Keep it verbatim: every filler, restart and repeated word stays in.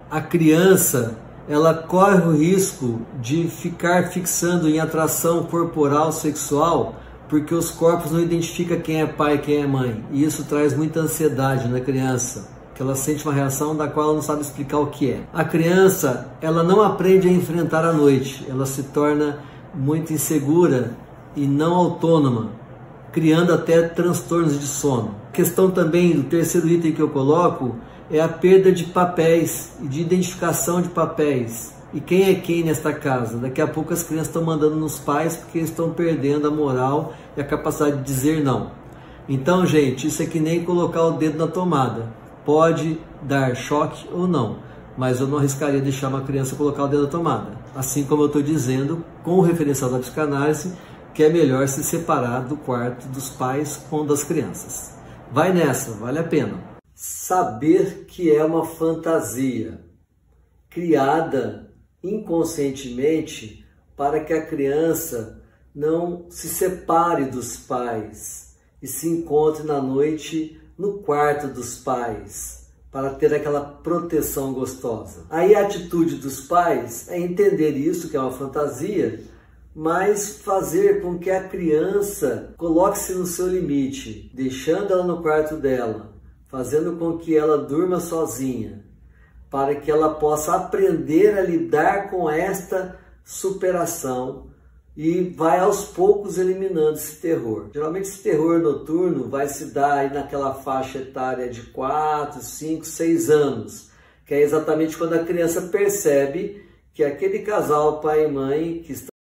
A criança, ela corre o risco de ficar fixando em atração corporal sexual porque os corpos não identificam quem é pai e quem é mãe. E isso traz muita ansiedade na criança, que ela sente uma reação da qual ela não sabe explicar o que é. A criança, ela não aprende a enfrentar a noite, ela se torna muito insegura e não autônoma, criando até transtornos de sono. A questão também do terceiro item que eu coloco é a perda de papéis e de identificação de papéis. E quem é quem nesta casa? Daqui a pouco as crianças estão mandando nos pais porque eles estão perdendo a moral e a capacidade de dizer não. Então, gente, isso é que nem colocar o dedo na tomada. Pode dar choque ou não, mas eu não arriscaria deixar uma criança colocar o dedo na tomada. Assim como eu estou dizendo, com o referencial da psicanálise, que é melhor se separar do quarto dos pais com das crianças. Vai nessa, vale a pena. Saber que é uma fantasia criada inconscientemente para que a criança não se separe dos pais e se encontre na noite no quarto dos pais para ter aquela proteção gostosa. Aí a atitude dos pais é entender isso, que é uma fantasia, mas fazer com que a criança coloque-se no seu limite, deixando ela no quarto dela, fazendo com que ela durma sozinha, para que ela possa aprender a lidar com esta superação e vai aos poucos eliminando esse terror. Geralmente esse terror noturno vai se dar aí naquela faixa etária de quatro, cinco, seis anos, que é exatamente quando a criança percebe que aquele casal pai e mãe que está